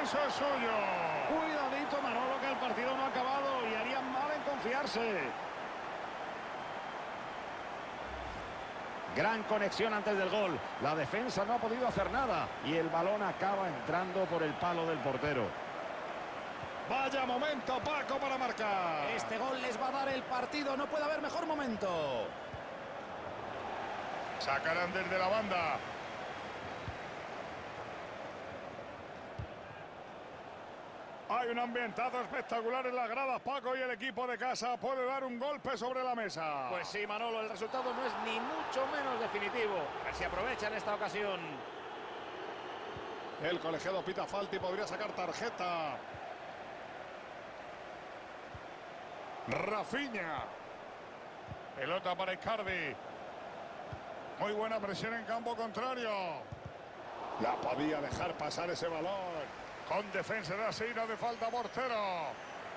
descanso es suyo. Cuidadito, Manolo, que el partido no ha acabado y harían mal en confiarse. Gran conexión antes del gol. La defensa no ha podido hacer nada y el balón acaba entrando por el palo del portero. Vaya momento, Paco, para marcar. Este gol les va a dar el partido. No puede haber mejor momento. Sacarán desde la banda. Hay un ambientado espectacular en las gradas, Paco, y el equipo de casa puede dar un golpe sobre la mesa. Pues sí, Manolo, el resultado no es ni mucho menos definitivo. A ver si aprovechan esta ocasión. El colegiado pita falta y podría sacar tarjeta. Rafinha. Pelota para Icardi. Muy buena presión en campo contrario. La podía dejar pasar ese balón. Con defensa de Asira de falta portero.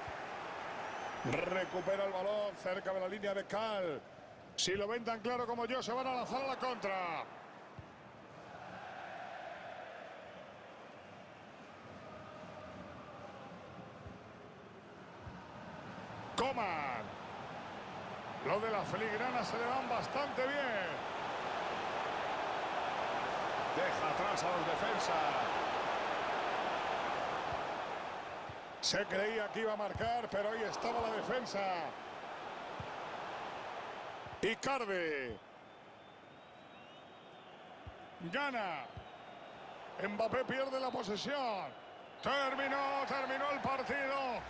Recupera el balón cerca de la línea de Cal. Si lo ven tan claro como yo, se van a lanzar a la contra. Coman. Lo de la filigrana se le dan bastante bien. Deja atrás a los defensas. Se creía que iba a marcar, pero ahí estaba la defensa. Icardi. Gana. Mbappé pierde la posesión. Terminó el partido.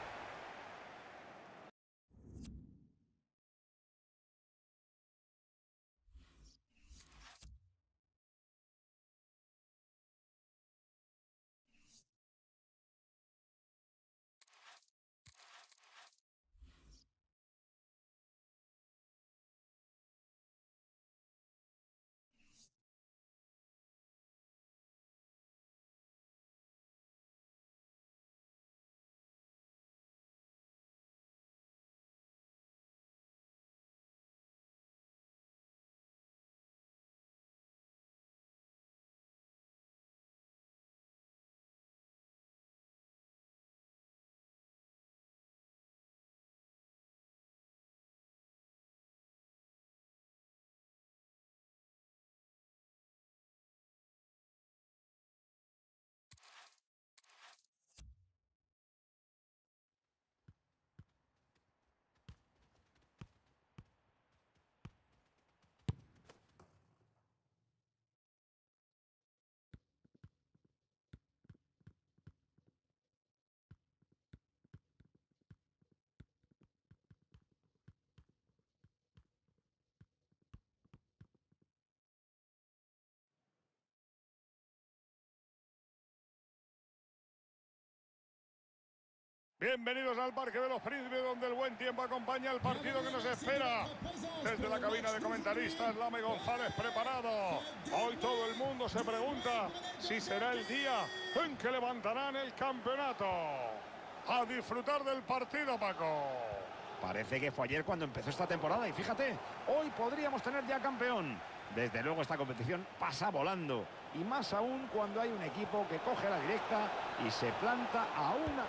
Bienvenidos al Parque de los Príncipes, donde el buen tiempo acompaña el partido que nos espera. Desde la cabina de comentaristas, Lame González preparado. Hoy todo el mundo se pregunta si será el día en que levantarán el campeonato. A disfrutar del partido, Paco. Parece que fue ayer cuando empezó esta temporada y fíjate, hoy podríamos tener ya campeón. Desde luego esta competición pasa volando y más aún cuando hay un equipo que coge la directa y se planta a una...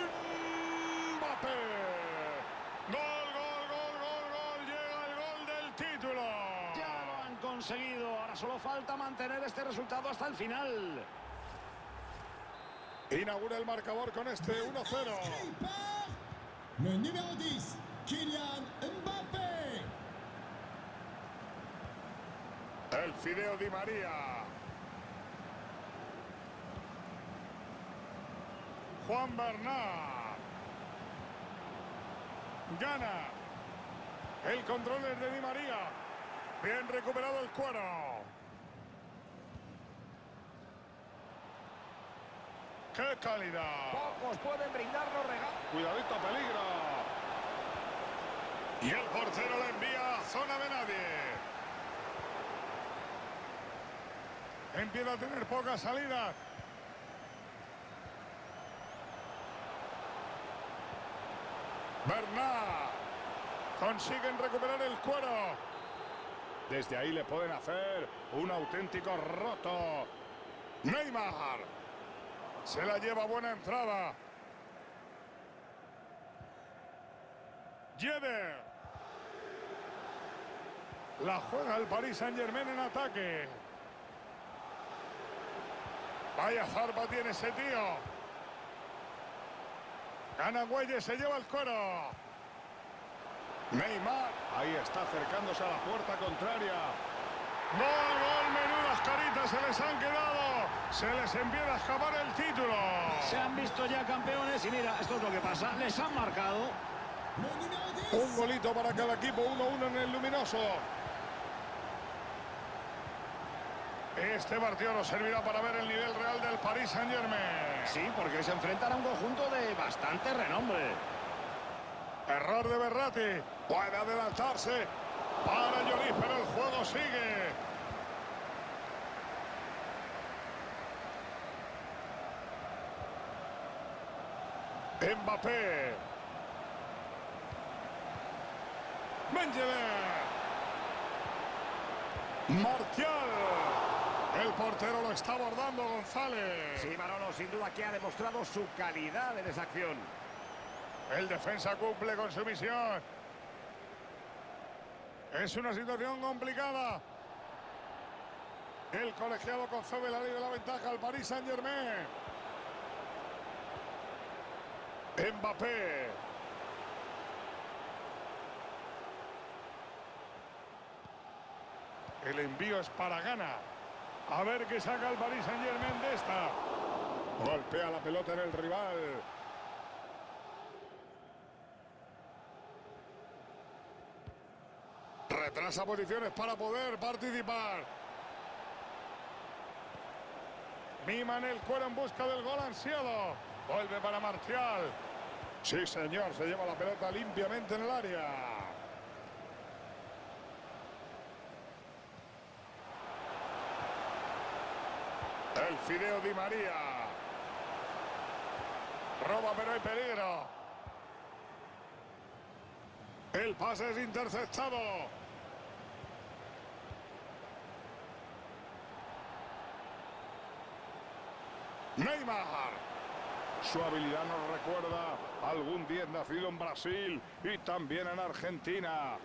¡Mbappé! ¡Gol! Llega el gol del título. Ya lo han conseguido, ahora solo falta mantener este resultado hasta el final. Inaugura el marcador con este 1-0. Le numéro 10, Kylian Mbappé. El Fideo Di María. Juan Bernat. Gana. El control es de Di María. Bien recuperado el cuero. ¡Qué calidad! Pocos pueden brindarnos regalos. Cuidadito, peligro. Y el portero le envía a zona de nadie. Empieza a tener pocas salidas. Bernat. Consiguen recuperar el cuero. Desde ahí le pueden hacer un auténtico roto. Neymar. Se la lleva, buena entrada. Jeder. La juega el Paris Saint-Germain en ataque. Vaya zarpa tiene ese tío. Gana Güelles, se lleva el cuero. Neymar. Ahí está acercándose a la puerta contraria. Gol, gol, menudas caritas se les han quedado. Se les empieza a escapar el título. Se han visto ya campeones y mira, esto es lo que pasa. Les han marcado. Un golito para cada equipo, 1-1 en el luminoso. Este partido nos servirá para ver el nivel real del Paris Saint-Germain. Sí, porque se enfrentan a un conjunto de bastante renombre. Error de Verratti. Puede adelantarse para Lloris, pero el juego sigue. Mbappé. Benjeler. Martial. El portero lo está abordando, González. Sí, Manolo, sin duda que ha demostrado su calidad en esa acción. El defensa cumple con su misión. Es una situación complicada. El colegiado concede la ley de la ventaja al Paris Saint-Germain. Mbappé. El envío es para Gana. A ver qué saca el Paris Saint-Germain de esta. Golpea la pelota en el rival. Retrasa posiciones para poder participar. Miman el cuero en busca del gol ansiado. Vuelve para Martial. Sí, señor, se lleva la pelota limpiamente en el área. El Fideo Di María. Roba, pero hay peligro. El pase es interceptado. Neymar. Su habilidad nos recuerda a algún 10 nacido en Brasil y también en Argentina.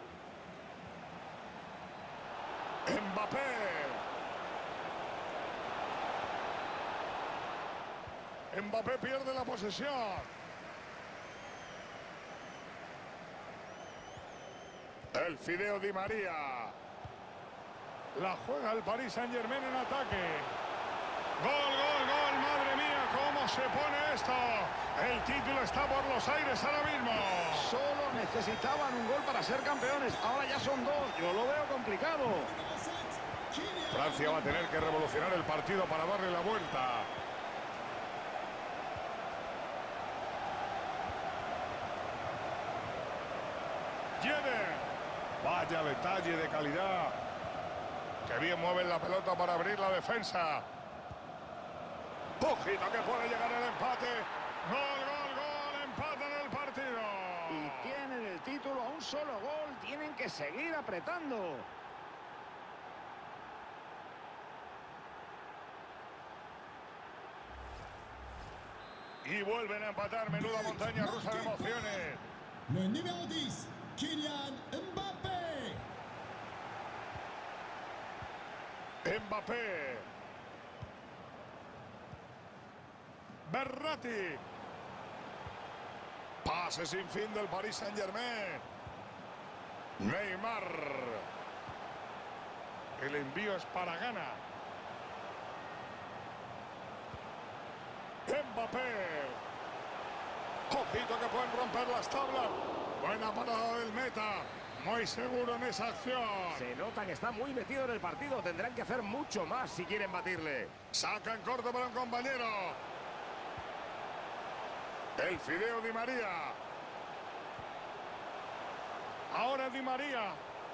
Mbappé. Mbappé pierde la posesión. El Fideo Di María. La juega el Paris Saint-Germain en ataque. Gol, gol, gol. Madre mía, cómo se pone esto. El título está por los aires ahora mismo. Solo necesitaban un gol para ser campeones. Ahora ya son dos. Yo lo veo complicado. Francia va a tener que revolucionar el partido para darle la vuelta. Jeder. Vaya detalle de calidad. Que bien mueven la pelota para abrir la defensa. Ojito que puede llegar el empate. Gol, gol, gol. Empate en el partido. Y tienen el título a un solo gol. Tienen que seguir apretando. Y vuelven a empatar. Menuda montaña rusa de emociones. Le numéro 10, Kylian Mbappé. Mbappé. Verratti. Pase sin fin del Paris Saint-Germain. Neymar. El envío es para Gana. Mbappé. Ojito que pueden romper las tablas. Buena parada del meta. Muy seguro en esa acción. Se nota que está muy metido en el partido. Tendrán que hacer mucho más si quieren batirle. Saca en corto para un compañero. El Fideo Di María. Ahora Di María.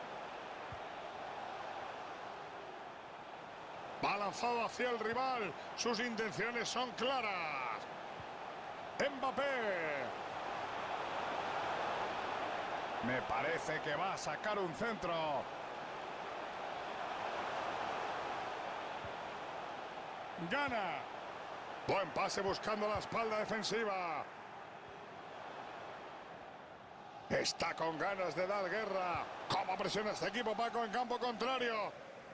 Va lanzado hacia el rival. Sus intenciones son claras. Mbappé. Me parece que va a sacar un centro. Gana. Buen pase buscando la espalda defensiva. Está con ganas de dar guerra. ¿Cómo presiona este equipo, Paco, en campo contrario?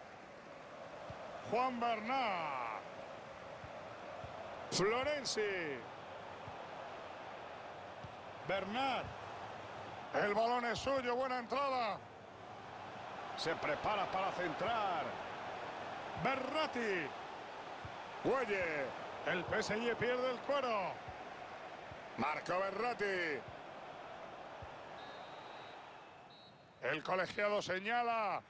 Juan Bernat. Florenzi. Bernat. El balón es suyo, buena entrada. Se prepara para centrar. Berratti. Güelle. El PSG pierde el cuero. Marco Berratti. El colegiado señala.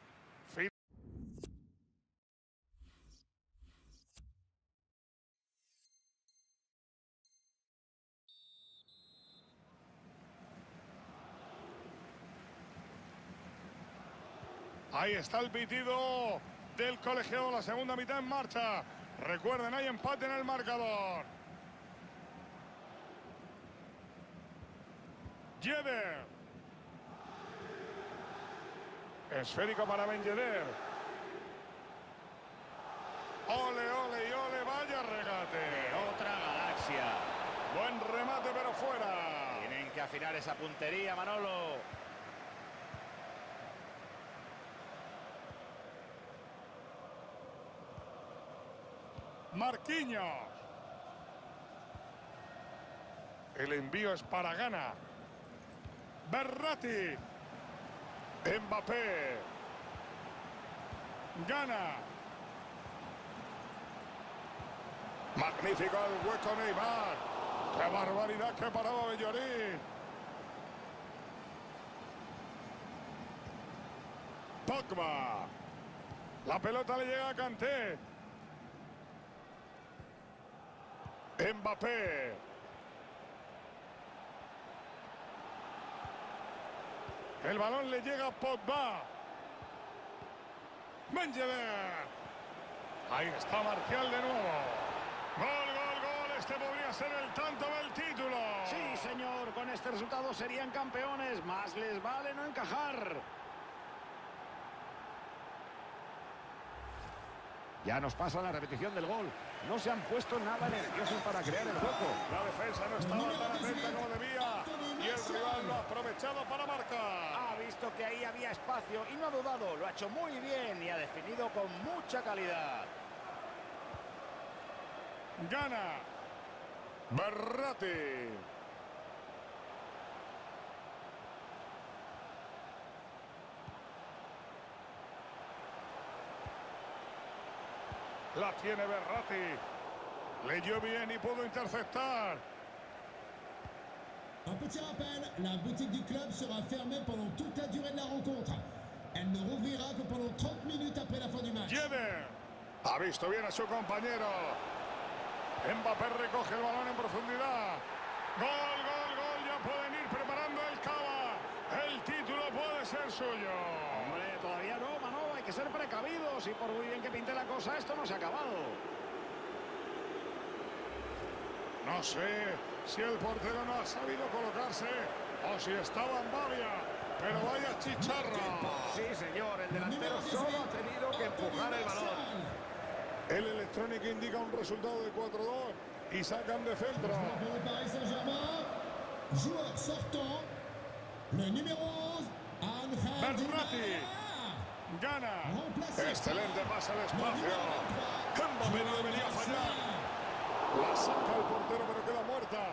Ahí está el pitido del colegiado, la segunda mitad en marcha. Recuerden, hay empate en el marcador. Yedder. Esférico para Ben Yedder. Ole, ole y ole, vaya regate. Otra galaxia. Buen remate, pero fuera. Tienen que afinar esa puntería, Manolo. Marquinhos. El envío es para Gana. Berratti. Mbappé. Gana. Magnífico el hueco Neymar. ¡Qué barbaridad que paraba Bellorín! Pogba. La pelota le llega a Kanté. Mbappé. El balón le llega a Pogba. Ben Yedder. Ahí está Martial de nuevo. Gol, gol, gol. Este podría ser el tanto del título. Sí, señor. Con este resultado serían campeones. Más les vale no encajar. Ya nos pasa la repetición del gol. No se han puesto nada nerviosos para crear el hueco. La defensa no estaba tan atenta como debía. Y el rival lo ha aprovechado para marcar. Ha visto que ahí había espacio y no ha dudado. Lo ha hecho muy bien y ha definido con mucha calidad. Gana. Berratti. La tiene Berratti. Leyó bien y pudo interceptar. Un petit rappel, la boutique du club sera fermée pendant toute la durée de la rencontre. Elle ne rouvrira que pendant 30 minutes après la fin du match. Yedder. Ha visto bien a su compañero. Mbappé recoge el balón en profundidad. Gol, gol, gol. Ya pueden ir preparando el cava. El título puede ser suyo. Hombre, todavía no, Manolo. Hay que ser precavidos. Y por muy bien que pinte la cosa, esto no se ha acabado. No sé si el portero no ha sabido colocarse o si estaba en Bavia, pero vaya chicharra. Sí, señor, el delantero solo ha tenido que empujar el balón. El electrónico indica un resultado de 4-2 y sacan de centro. Pour le Paris Saint-Germain, joueur sortant, le numéro 11, Ángel Di Berratti. María. Gana. Excelente pase al espacio. Mbappé no debería fallar. La saca el portero, pero queda muerta.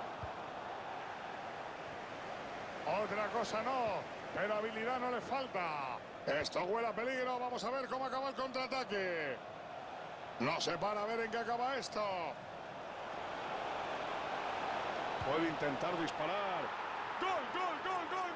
Otra cosa no, pero habilidad no le falta. Esto huele a peligro. Vamos a ver cómo acaba el contraataque. No se para a ver en qué acaba esto. Puede intentar disparar. ¡Gol, gol, gol, gol!